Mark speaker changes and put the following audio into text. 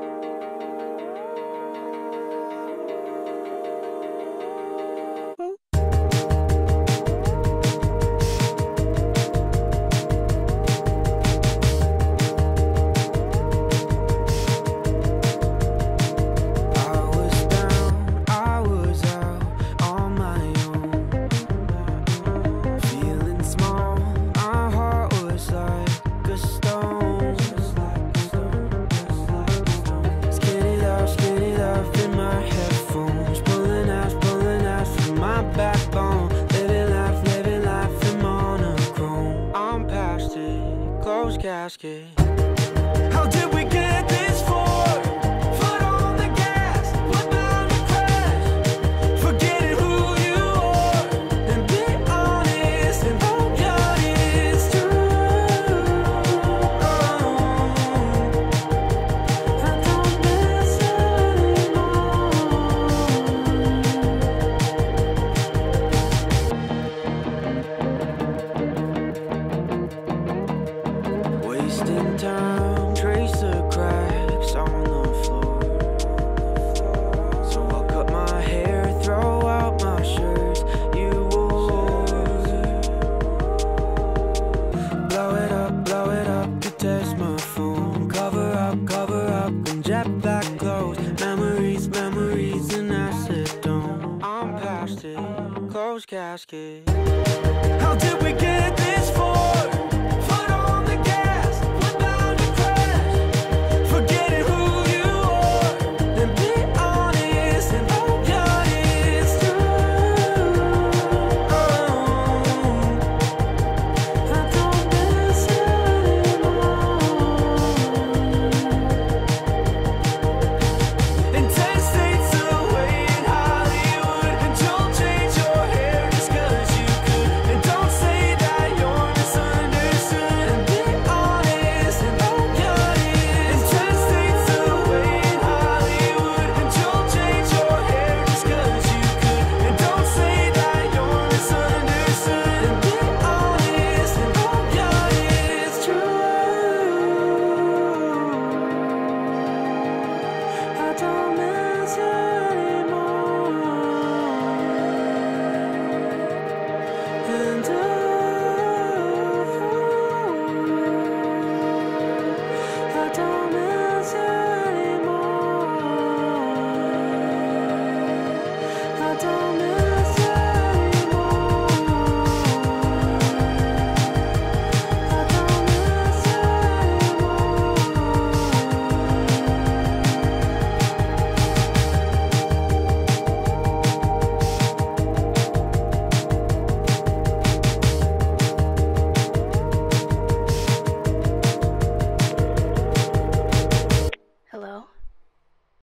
Speaker 1: Casket. How did we get this far? Foot on the gas, we're bound to crash. Forgetting who you are and be honest and hope God is true. I don't miss wasting time, trace the cracks on the floor. So I'll cut my hair, throw out my shirts you wore. Blow it up to test my phone. Cover up in jet black clothes. Memories in acetone. I'm past it, closed casket. How